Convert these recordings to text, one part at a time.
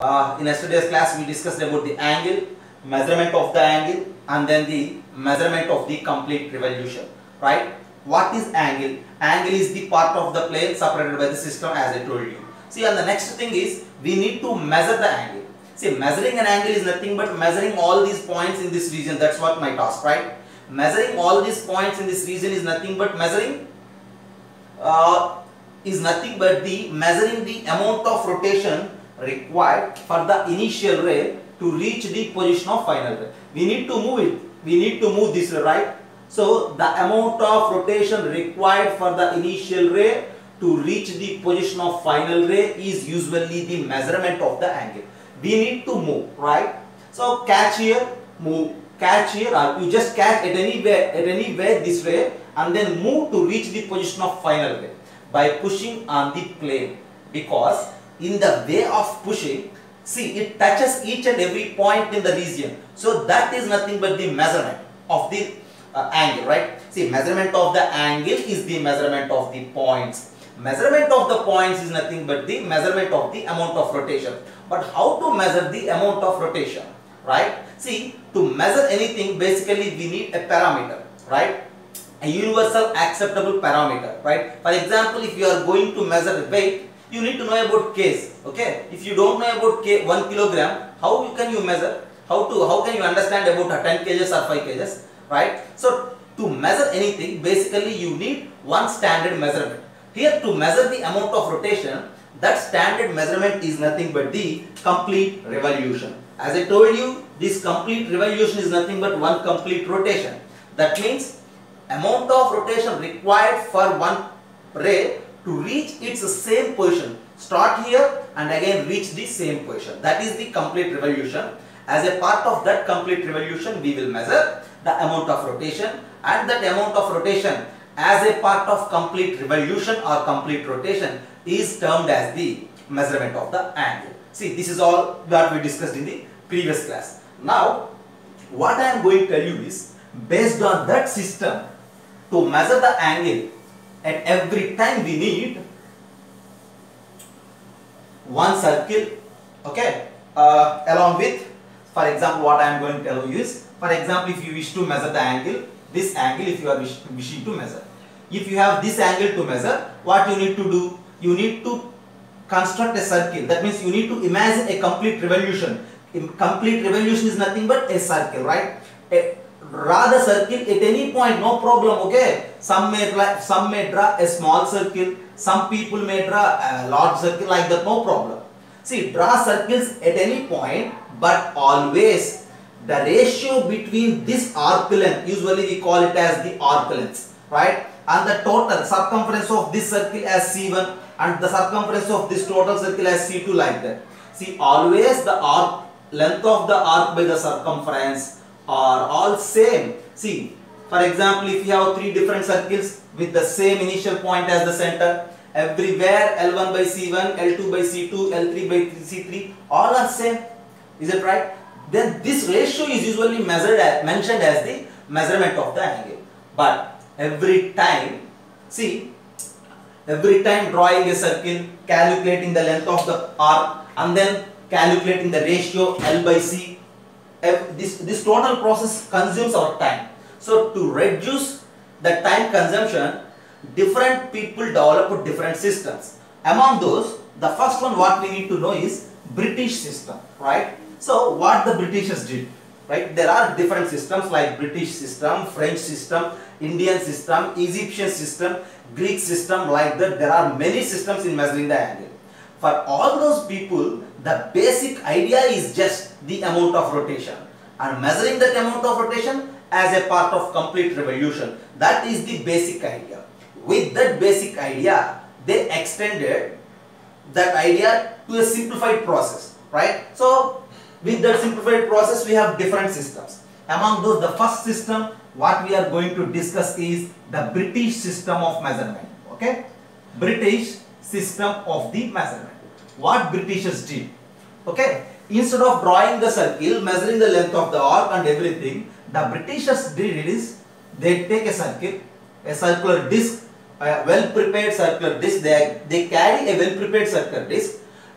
In yesterday's class, we discussed about the angle, measurement of the angle, and then the measurement of the complete revolution. Right? What is angle? Angle is the part of the plane separated by the system, as I told you. See, and the next thing is we need to measure the angle. See, measuring an angle is nothing but measuring all these points in this region. That's what my task, right? Measuring all these points in this region is nothing but measuring measuring the amount of rotation required for the initial ray to reach the position of final ray. We need to move it. We need to move this ray, right? So the amount of rotation required for the initial ray to reach the position of final ray is usually the measurement of the angle. We need to move, right? So catch here, move, catch here, or you just catch at any way this way and then move to reach the position of final ray by pushing on the plane, because in the way of pushing, see, it touches each and every point in the region. So that is nothing but the measurement of the angle, right? See, measurement of the angle is the measurement of the points. Measurement of the points is nothing but the measurement of the amount of rotation. But how to measure the amount of rotation, right? See, to measure anything, basically we need a parameter, right? A universal acceptable parameter, right? For example, if you are going to measure weight, you need to know about kgs, okay? If you don't know about 1 kilogram, how can you measure? How can you understand about 10 kgs or 5 kgs, right? So to measure anything, basically you need one standard measurement. Here, to measure the amount of rotation, that standard measurement is nothing but the complete revolution. As I told you, this complete revolution is nothing but one complete rotation. That means amount of rotation required for one ray to reach its same position. Start here and again reach the same position. That is the complete revolution. As a part of that complete revolution, we will measure the amount of rotation, and that amount of rotation as a part of complete revolution or complete rotation is termed as the measurement of the angle. See, this is all that we discussed in the previous class. Now, what I am going to tell you is, based on that system, to measure the angle, at every time we need one circle, okay, along with, for example, what I am going to tell you is, for example, if you wish to measure the angle, this angle, if you are wishing to measure, if you have this angle to measure, what you need to do? You need to construct a circle. That means you need to imagine a complete revolution. Complete revolution is nothing but a circle, right? Draw the circle at any point, no problem, okay? Some may draw a small circle, some people may draw a large circle, like that, no problem. See, draw circles at any point, but always the ratio between this arc length, usually we call it as the arc length, right? And the total circumference of this circle as C1 and the circumference of this total circle as C2, like that. See, always the arc length of the arc by the circumference are all same. See, for example, if you have three different circles with the same initial point as the center, everywhere L1 by C1, L2 by C2, L3 by C3, all are same. Is it right? Then this ratio is usually mentioned as the measurement of the angle. But every time drawing a circle, calculating the length of the arc, and then calculating the ratio L by C, this total process consumes our time. So to reduce the time consumption, different people develop different systems. Among those, the first one what we need to know is British system, right? So what the Britishers did, right? There are different systems like British system, French system, Indian system, Egyptian system, Greek system, like that. There are many systems in measuring the angle. For all those people, the basic idea is just the amount of rotation, and measuring that amount of rotation as a part of complete revolution. That is the basic idea. With that basic idea, they extended that idea to a simplified process, right? So with that simplified process, we have different systems. Among those, the first system what we are going to discuss is the British system of measurement, okay? British system of the measurement. What Britishers did, okay? Instead of drawing the circle, measuring the length of the arc and everything, the Britishers did is, they take a circle, a circular disc, a well prepared circular disc, they carry a well prepared circular disc,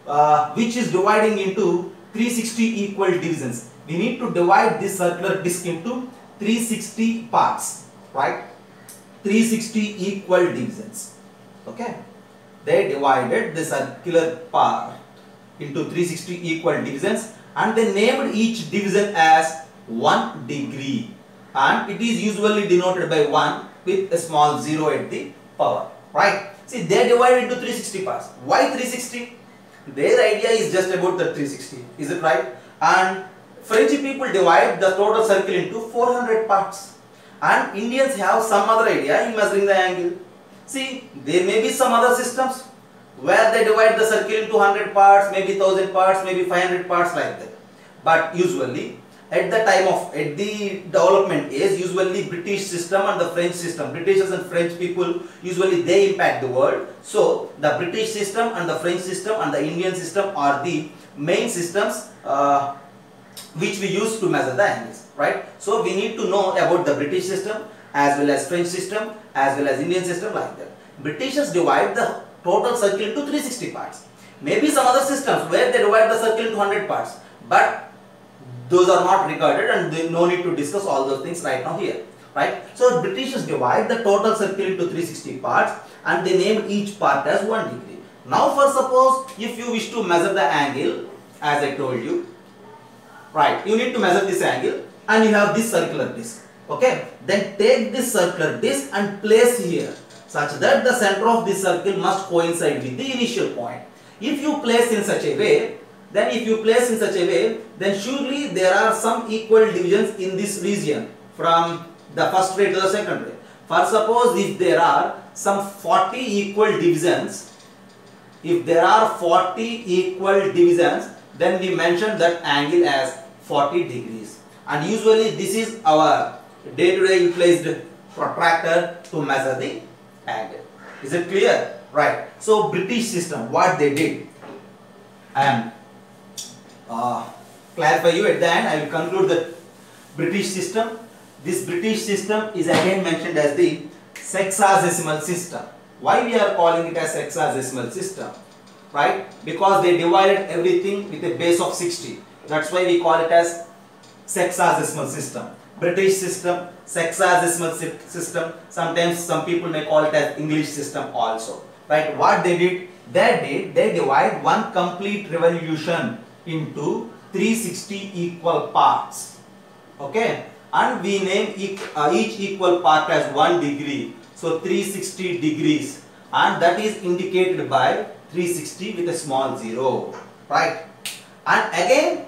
which is dividing into 360 equal divisions. We need to divide this circular disc into 360 parts, right? 360 equal divisions. Okay, they divided the circular part into 360 equal divisions and they named each division as 1 degree, and it is usually denoted by 1 with a small 0 at the power, right? See, they divided into 360 parts. Why 360? Their idea is just about the 360, is it right? And French people divide the total circle into 400 parts, and Indians have some other idea in measuring the angle. See, there may be some other systems where they divide the circle into 100 parts, maybe 1000 parts, maybe 500 parts, like that. But usually at the development age, usually British system and the French system, Britishers and French people, usually they impact the world. So the British system and the French system and the Indian system are the main systems which we use to measure the angles, right? So we need to know about the British system as well as French system as well as Indian system, like that. Britishers divide the total circle into 360 parts. Maybe some other systems where they divide the circle into 100 parts, but those are not recorded and there no need to discuss all those things right now here, right? So Britishers divide the total circle into 360 parts and they named each part as 1 degree. Now for suppose if you wish to measure the angle, as I told you, right, you need to measure this angle and you have this circular disc, okay? Then take this circular disc and place here such that the center of this circle must coincide with the initial point. If you place in such a way, then surely there are some equal divisions in this region from the first ray to the second ray. For suppose if there are some 40 equal divisions, then we mention that angle as 40 degrees. And usually this is our day-to-day utilized protractor to measure the angle. Is it clear? Right. So British system, what they did, I am clarify you at the end. I will conclude the British system. This British system is again mentioned as the sexagesimal system. Why we are calling it as sexagesimal system? Right? Because they divided everything with a base of 60. That's why we call it as sexagesimal system. British system, sexagesimal system. Sometimes some people may call it as English system also. Right? What they did? They divide one complete revolution into 360 equal parts. Okay? And we name each equal part as 1 degree. So 360 degrees. And that is indicated by 360 with a small 0. Right? And again,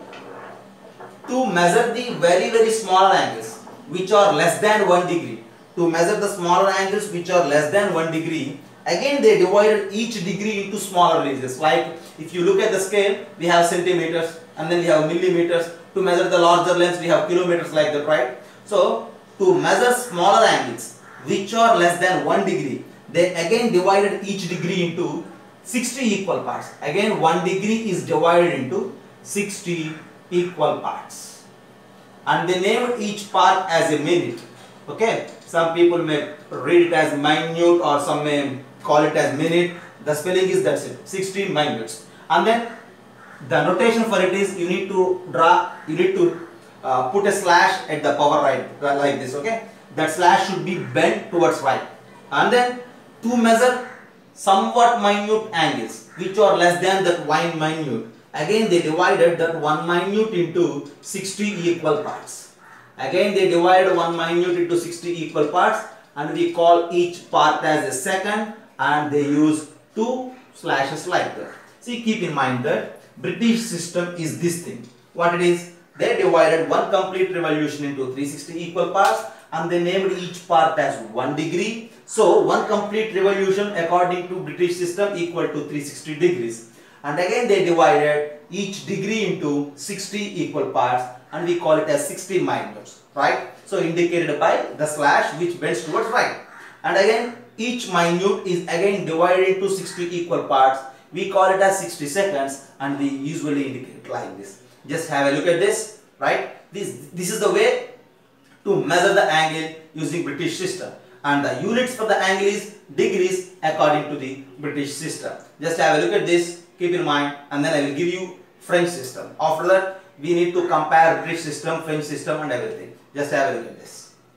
to measure the very small angles which are less than 1 degree, to measure the smaller angles which are less than 1 degree, again they divided each degree into smaller ranges. Like if you look at the scale, we have centimeters and then we have millimeters. To measure the larger lengths, we have kilometers, like that, right? So to measure smaller angles which are less than 1 degree, they again divided each degree into 60 equal parts. Again 1 degree is divided into 60 equal parts. And they named each part as a minute. Okay? Some people may read it as minute or some may call it as minute. The spelling is that's it, 60 minutes. And then the notation for it is you need to put a slash at the power right, like this, okay? That slash should be bent towards right. And then to measure somewhat minute angles which are less than that 1 minute, again they divided that 1 minute into 60 equal parts. Again they divided 1 minute into 60 equal parts and we call each part as a second and they use 2 slashes like that. See, keep in mind that British system is this thing. What it is? They divided one complete revolution into 360 equal parts and they named each part as 1 degree. So one complete revolution according to British system equal to 360 degrees. And again they divided each degree into 60 equal parts and we call it as 60 minutes, right? So indicated by the slash which bends towards right. And again each minute is again divided into 60 equal parts. We call it as 60 seconds and we usually indicate it like this. Just have a look at this, right? This is the way to measure the angle using British system. And the units for the angle is degrees according to the British system. Just have a look at this. keep in mind, and then I will give you French system. After that, we need to compare British system, French system and everything. Just have a look at this.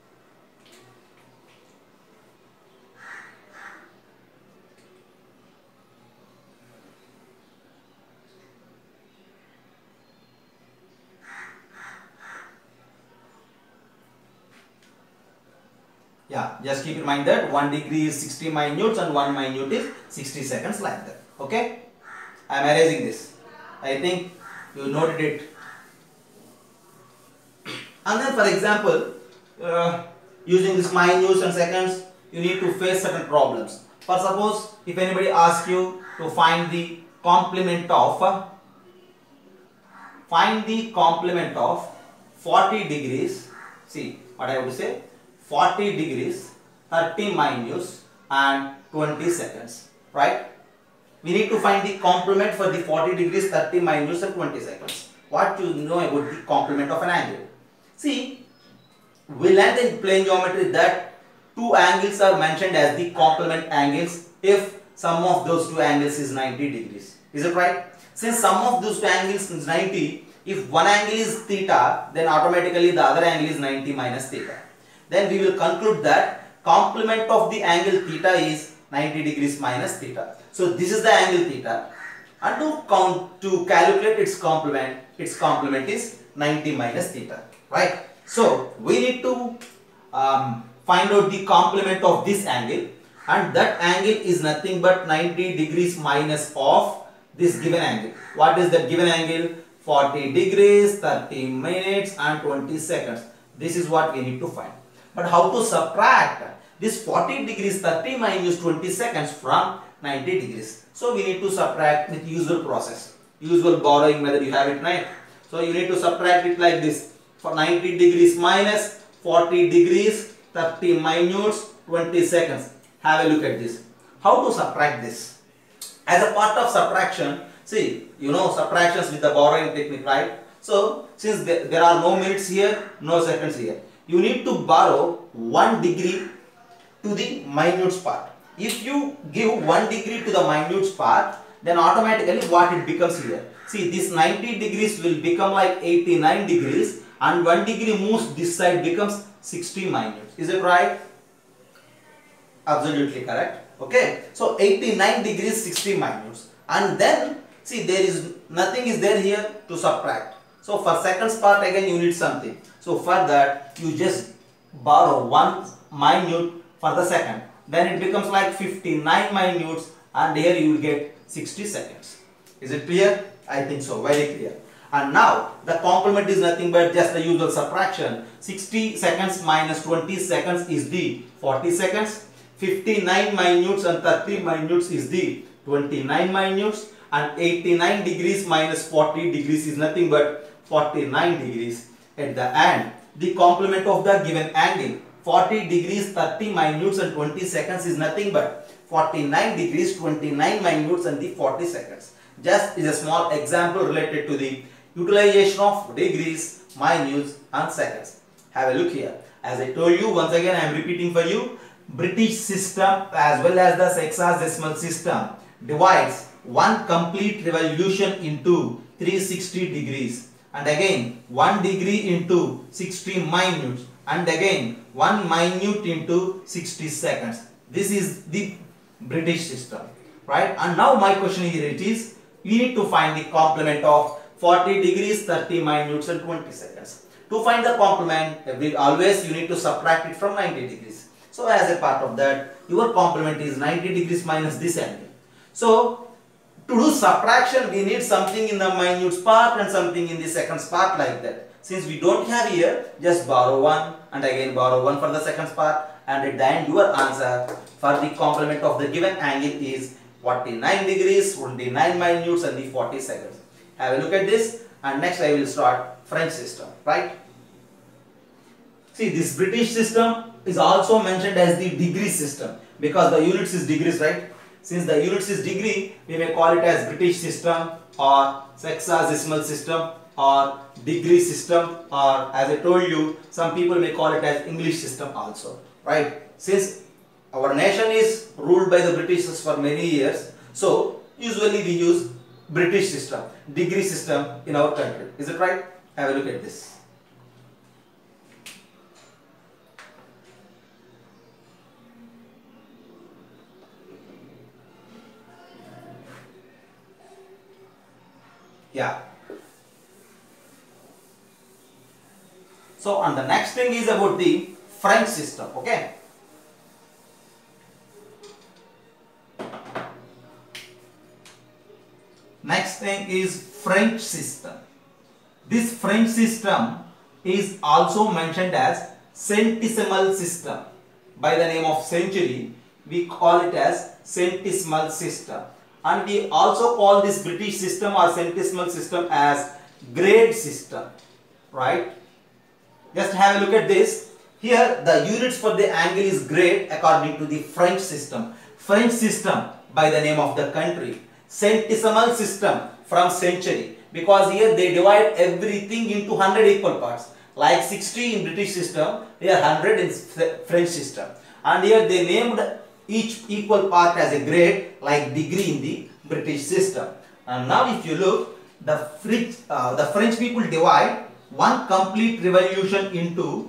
Yeah, just keep in mind that 1 degree is 60 minutes and 1 minute is 60 seconds, like that. Okay? I am erasing this. I think you noted it. And then for example, using this minutes and seconds, you need to face certain problems. For suppose, if anybody asks you to find the complement of 40 degrees. See what I have to say. 40 degrees, 30 minutes and 20 seconds, right? We need to find the complement for the 40 degrees, 30 minutes and 20 seconds. What you know about the complement of an angle? See, we learned in plane geometry that two angles are mentioned as the complement angles if sum of those two angles is 90 degrees. Is it right? Since sum of those two angles is 90, if one angle is theta, then automatically the other angle is 90 minus theta. Then we will conclude that complement of the angle theta is 90 degrees minus theta. So this is the angle theta, and to calculate its complement is 90 minus theta, right? So we need to find out the complement of this angle, and that angle is nothing but 90 degrees minus of this given angle. What is that given angle? 40 degrees, 30 minutes and 20 seconds. This is what we need to find. But how to subtract this 40 degrees, 30 minus 20 seconds from 90 degrees? So we need to subtract with usual process, usual borrowing method. You have it, right? So you need to subtract it like this. For 90 degrees minus 40 degrees, 30 minutes, 20 seconds. Have a look at this. How to subtract this? As a part of subtraction, see, you know subtractions with the borrowing technique, right? So since there are no minutes here, no seconds here, you need to borrow 1 degree to the minutes part. If you give 1 degree to the minutes part, then automatically what it becomes here? See, this 90 degrees will become like 89 degrees, and 1 degree moves this side, becomes 60 minutes. Is it right? Absolutely correct. Okay. So 89 degrees, 60 minutes. And then see, there is nothing is there here to subtract. So for seconds part again you need something. So for that you just borrow 1 minute for the second. Then it becomes like 59 minutes, and here you will get 60 seconds. Is it clear? I think so. Very clear. And now the complement is nothing but just the usual subtraction. 60 seconds minus 20 seconds is the 40 seconds. 59 minutes and 30 minutes is the 29 minutes. And 89 degrees minus 40 degrees is nothing but 49 degrees. At the end, the complement of the given angle 40 degrees, 30 minutes and 20 seconds is nothing but 49 degrees, 29 minutes and the 40 seconds. Just is a small example related to the utilization of degrees, minutes and seconds. Have a look here. As I told you, once again I am repeating for you, British system as well as the hexadecimal system divides one complete revolution into 360 degrees, and again 1 degree into 60 minutes, and again 1 minute into 60 seconds. This is the British system, right? And now my question here it is, we need to find the complement of 40 degrees, 30 minutes and 20 seconds. To find the complement, always you need to subtract it from 90 degrees. So as a part of that, your complement is 90 degrees minus this angle. So to do subtraction, we need something in the minutes part and something in the seconds part, like that. Since we don't have here, just borrow 1 and again borrow 1 for the seconds part, and at the end your answer for the complement of the given angle is 49 degrees, 29 minutes and the 40 seconds. Have a look at this, and next I will start French system, right? See, this British system is also mentioned as the degree system because the units is degrees, right? Since the units is degree, we may call it as British system or hexadecimal system or degree system, or as I told you, some people may call it as English system also, right? Since our nation is ruled by the Britishers for many years, so usually we use British system, degree system in our country. Is it right? Have a look at this. Yeah. So, and the next thing is about the French system. Okay. Next thing is French system. This French system is also mentioned as centesimal system. By the name of century, we call it as centesimal system. And we also call this British system or centesimal system as grade system. Right? Just have a look at this. Here the units for the angle is grade according to the French system. French system by the name of the country. Centesimal system from century, because here they divide everything into 100 equal parts, like 60 in British system, here 100 in French system, and here they named each equal part as a grade, like degree in the British system. And now if you look, the French people divide one complete revolution into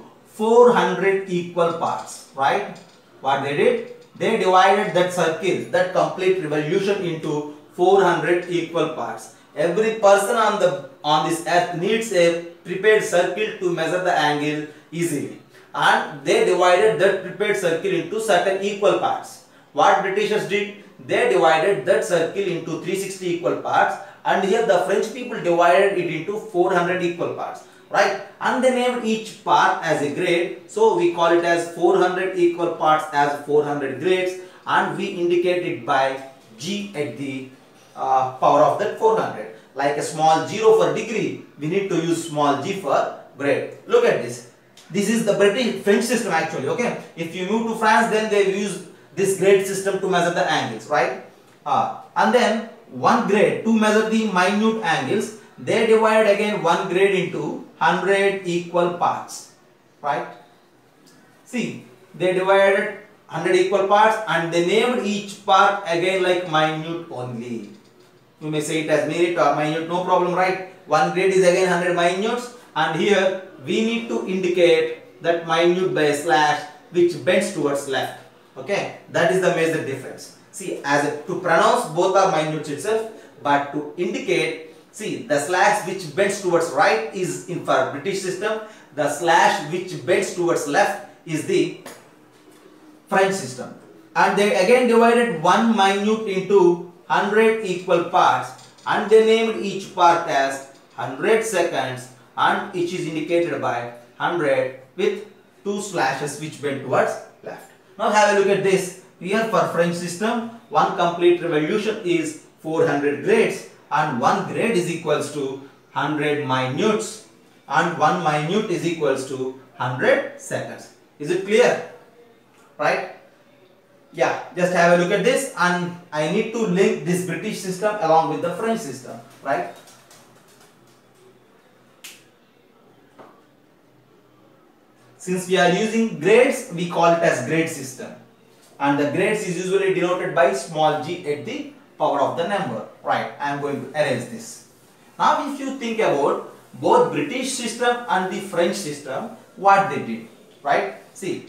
400 equal parts, right? What they did, they divided that circle, that complete revolution into 400 equal parts. Every person on this earth needs a prepared circle to measure the angle easily, and they divided that prepared circle into certain equal parts. What Britishers did, they divided that circle into 360 equal parts, and here the French people divided it into 400 equal parts, right? And they named each part as a grade, so we call it as 400 equal parts as 400 grades, and we indicate it by G at the power of that 400. Like a small 0 for degree, we need to use small g for grade. Look at this. This is the French system actually. Okay. If you move to France, then they use this grade system to measure the angles, right? And then one grade to measure the minute angles. They divide again one grade into 100 equal parts, right? See, they divided 100 equal parts and they named each part again like minute only. You may say it as minute or minute, no problem, right? One grade is again 100 minutes, and here we need to indicate that minute by a slash which bends towards left. Okay, that is the major difference. See, to pronounce both are minutes itself, but to indicate, see, the slash which bends towards right is in for British system, the slash which bends towards left is the French system. And they again divided one minute into 100 equal parts, and they named each part as 100 seconds, and which is indicated by 100 with two slashes which bend towards left. Now have a look at this. Here for French system, one complete revolution is 400 grades, and one grade is equals to 100 minutes, and one minute is equals to 100 seconds. Is it clear? Right? Yeah, just have a look at this, and I need to link this British system along with the French system, right? Since we are using grades, we call it as grade system, and the grades is usually denoted by small g at the power of the number, right? I am going to erase this. Now if you think about both British system and the French system, what they did, right? See,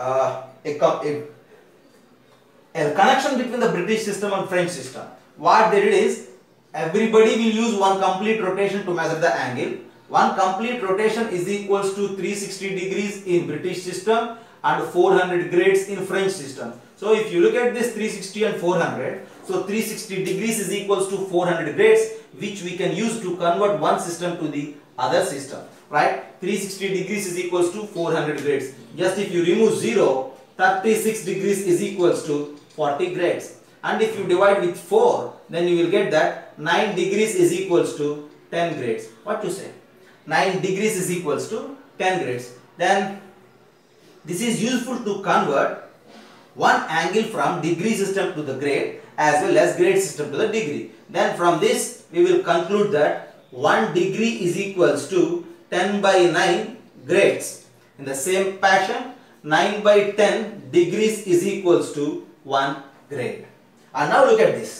a connection between the British system and French system. What they did is, everybody will use one complete rotation to measure the angle. One complete rotation is equals to 360 degrees in British system and 400 grades in French system. So if you look at this 360 and 400, so 360 degrees is equals to 400 grades, which we can use to convert one system to the other system, right? 360 degrees is equals to 400 grades. Just if you remove 0, 36 degrees is equals to 40 grades, and if you divide with 4, then you will get that 9 degrees is equals to 10 grades. What you say? 9 degrees is equals to 10 grades. Then this is useful to convert one angle from degree system to the grade as well as grade system to the degree. Then from this we will conclude that 1 degree is equals to 10 by 9 grades. In the same fashion, 9 by 10 degrees is equals to 1 grade. And now look at this.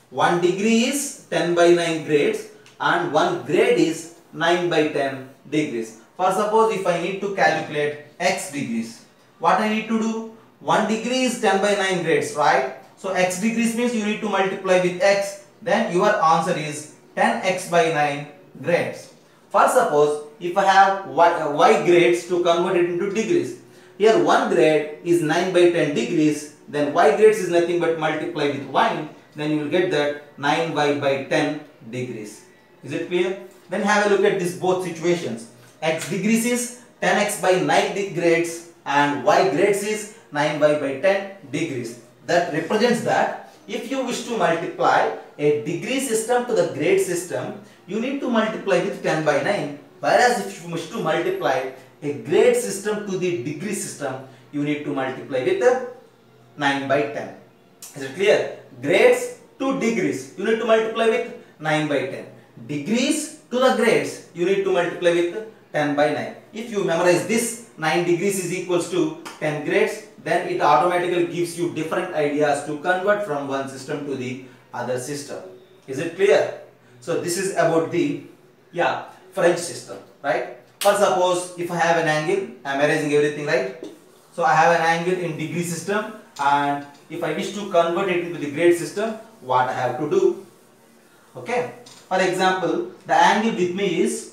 1 degree is 10 by 9 grades and 1 grade is 9 by 10 degrees. For suppose if I need to calculate x degrees, what I need to do? 1 degree is 10 by 9 grades, right? So x degrees means you need to multiply with x, then your answer is 10x by 9 grades. For suppose if I have y grades, to convert it into degrees, here 1 grade is 9 by 10 degrees, then y grades is nothing but multiply with y, then you will get that 9y by 10 degrees. Is it clear? Then have a look at this both situations. X degrees is 10x by 9 grades and y grades is 9y by 10 degrees. That represents that if you wish to multiply a degree system to the grade system, you need to multiply with 10 by 9. Whereas if you wish to multiply a grade system to the degree system, you need to multiply with 9 by 10. Is it clear? Grades to degrees, you need to multiply with 9 by 10. Degrees to the grades, you need to multiply with 10 by 9. If you memorize this, 9 degrees is equals to 10 grades, then it automatically gives you different ideas to convert from one system to the other system. Is it clear? So this is about the French system, right? For suppose if I have an angle, I am erasing everything, right? So I have an angle in degree system, and if I wish to convert it into the grade system, what I have to do? Okay. For example, the angle with me is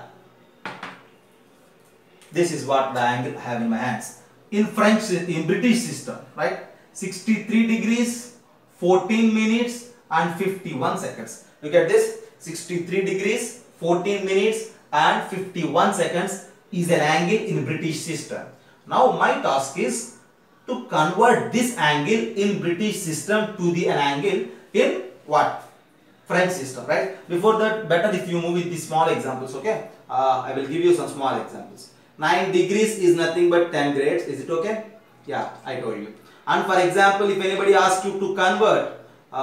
this is what the angle I have in my hands. In British system, right? 63 degrees, 14 minutes and 51 seconds. Look at this. 63 degrees, 14 minutes and 51 seconds is an angle in British system. Now my task is to convert this angle in British system to an angle in what? French system, right? Before that, better if you move with the small examples, okay? I will give you some small examples. 9 degrees is nothing but 10 grades. Is it okay? Yeah, I told you. And for example, if anybody asks you to convert,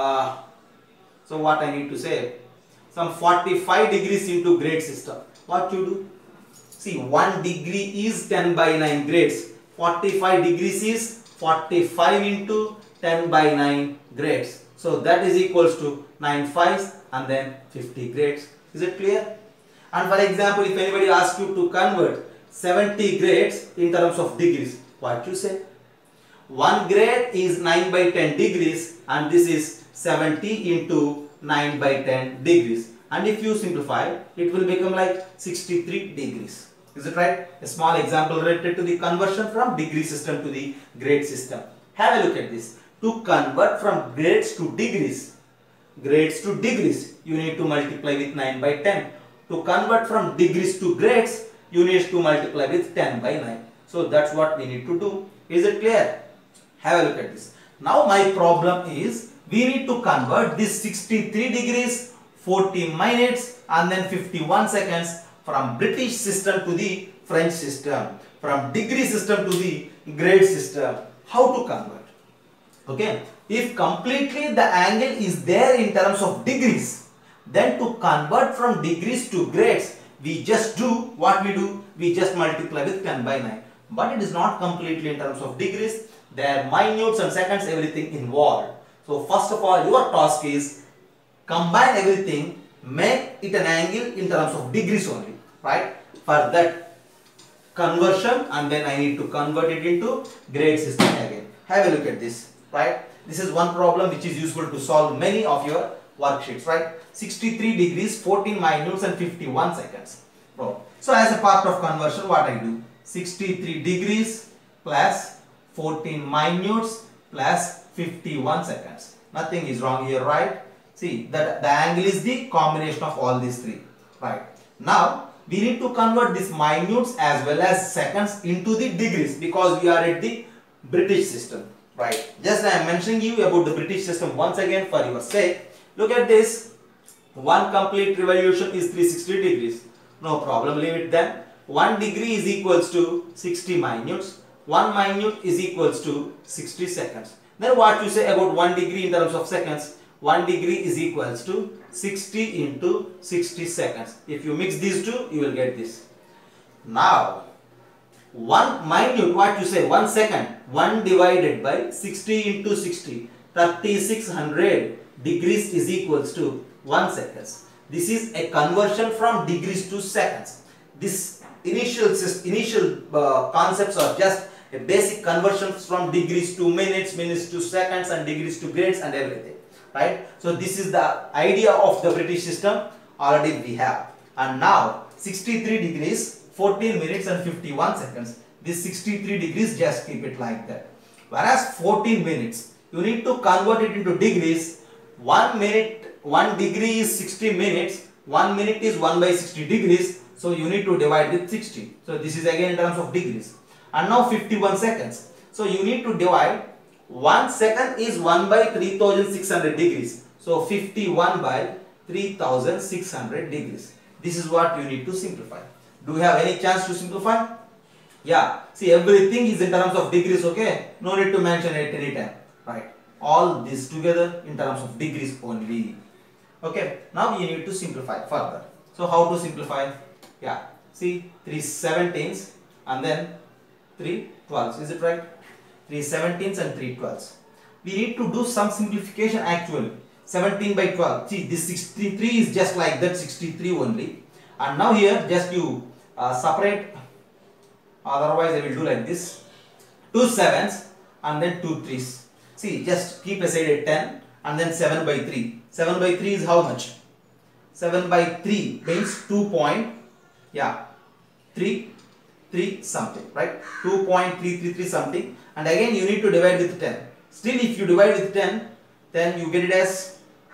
so what I need to say? Some 45 degrees into grade system. What you do? See, 1 degree is 10 by 9 grades. 45 degrees is 45 into 10 by 9 grades. So that is equals to 9 fives and then 50 grades. Is it clear? And for example, if anybody asks you to convert 70 grades in terms of degrees, what you say? 1 grade is 9 by 10 degrees and this is 70 into 9 by 10 degrees. And if you simplify, it will become like 63 degrees. Is it right? A small example related to the conversion from degree system to the grade system. Have a look at this. To convert from grades to degrees, you need to multiply with 9 by 10. To convert from degrees to grades, you need to multiply with 10 by 9. So that's what we need to do. Is it clear? Have a look at this. Now my problem is we need to convert this 63 degrees, 14 minutes and then 51 seconds from British system to the French system, from degree system to the grade system. How to convert? Okay, if completely the angle is there in terms of degrees, then to convert from degrees to grades, we just do what we do, we just multiply with 10 by 9. But it is not completely in terms of degrees, there are minutes and seconds, everything involved. So first of all, your task is combine everything, make it an angle in terms of degrees only, right? For that conversion, and then I need to convert it into grade system again. Have a look at this, right? This is one problem which is useful to solve many of your worksheets, right? 63 degrees, 14 minutes and 51 seconds. So as a part of conversion, what I do? 63 degrees plus 14 minutes plus 51 seconds. Nothing is wrong here, right? See, that the angle is the combination of all these three, right? Now, we need to convert these minutes as well as seconds into the degrees because we are at the British system, right? Just I am mentioning you about the British system once again for your sake. Look at this. One complete revolution is 360 degrees. No problem, leave it then. 1 degree is equals to 60 minutes. 1 minute is equals to 60 seconds. Then what you say about 1 degree in terms of seconds? 1 degree is equals to 60 into 60 seconds. If you mix these two, you will get this. Now, 1 minute, what you say? 1 second. 1 divided by 60 into 60. 3600 degrees is equals to 1 seconds. This is a conversion from degrees to seconds. This initial concepts are just a basic conversions from degrees to minutes, minutes to seconds, and degrees to grades and everything, right? So this is the idea of the British system already we have. And now 63 degrees, 14 minutes and 51 seconds. This 63 degrees, just keep it like that. Whereas 14 minutes, you need to convert it into degrees. 1 minute, 1 degree is 60 minutes. 1 minute is 1 by 60 degrees. So you need to divide with 60. So this is again in terms of degrees. And now 51 seconds. So you need to divide. 1 second is 1 by 3600 degrees. So 51 by 3600 degrees. This is what you need to simplify. Do you have any chance to simplify? Yeah. See, everything is in terms of degrees, okay? No need to mention it any time. Right. All this together in terms of degrees only. Okay. Now you need to simplify further. So how to simplify? Yeah. See, 3 17s and then 3 12s. Is it right? 3 17s and 3 12s. We need to do some simplification actually. 17 by 12. See, this 63 is just like that, 63 only. And now here just you separate. Otherwise I will do like this. 2 7s and then 2 3s. See, just keep aside a 10 and then 7 by 3. 7 by 3 is how much? 7 by 3 means 2 point, yeah, 3 something, right? 2.333 something, and again you need to divide with 10. Still if you divide with 10, then you get it as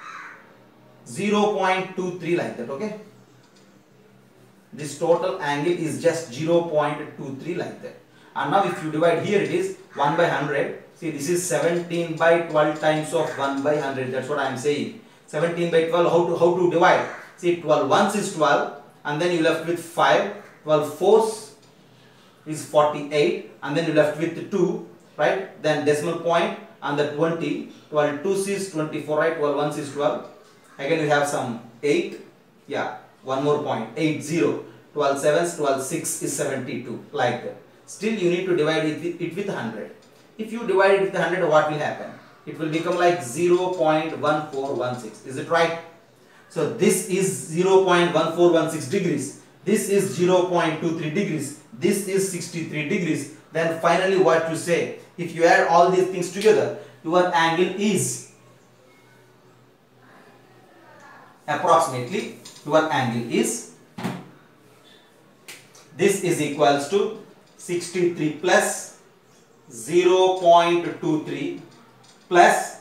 0.23 like that, okay? This total angle is just 0.23 like that. And now if you divide, here it is 1 by 100. See, this is 17 by 12 times of 1 by 100. That's what I am saying. 17 by 12, how to divide? See, 12 ones is 12 and then you left with 5. 12 fours is 48 and then you left with 2, right? Then decimal point and the 20. 12 twos is 24, right? 12 ones is 12. Again you have some 8. Yeah, one more point. 8 0. 12 sevens, 12 6 is 72, like that. Still you need to divide it with 100. If you divide it with 100, what will happen? It will become like 0.1416. Is it right? So this is 0.1416 degrees. This is 0.23 degrees. This is 63 degrees. Then finally what you say? If you add all these things together, your angle is approximately, your angle is, this is equals to 63 plus 0.23 plus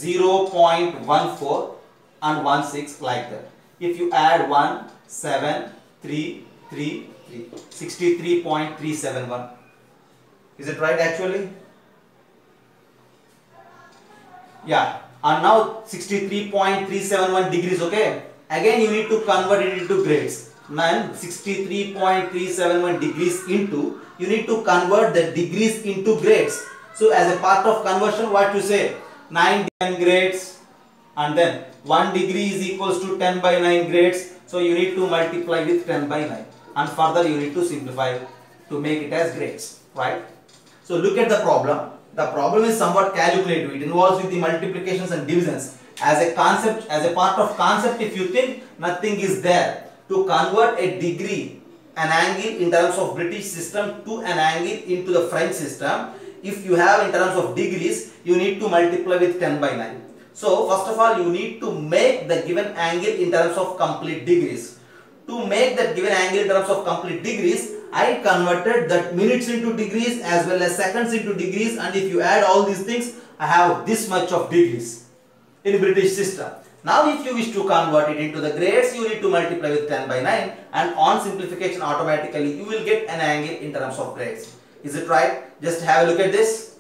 0.14 and 16, like that. If you add 1, 7, 3, 3, 3, 63.371. Is it right actually? Yeah. And now 63.371 degrees, okay? Again you need to convert it into grades. Now 63.371 degrees into, you need to convert the degrees into grades. So as a part of conversion, what you say? 9 10 grades, and then 1 degree is equals to 10 by 9 grades. So you need to multiply with 10 by 9 and further you need to simplify to make it as grades, right? So look at the problem. The problem is somewhat calculative. It involves with the multiplications and divisions. As a concept, as a part of concept, if you think, nothing is there. To convert a degree, an angle in terms of British system to an angle into the French system, if you have in terms of degrees, you need to multiply with 10 by 9. So first of all, you need to make the given angle in terms of complete degrees. To make that given angle in terms of complete degrees, I converted that minutes into degrees as well as seconds into degrees, and if you add all these things, I have this much of degrees in British system. Now if you wish to convert it into the grades, you need to multiply with 10 by 9, and on simplification automatically you will get an angle in terms of grades. Is it right? Just have a look at this.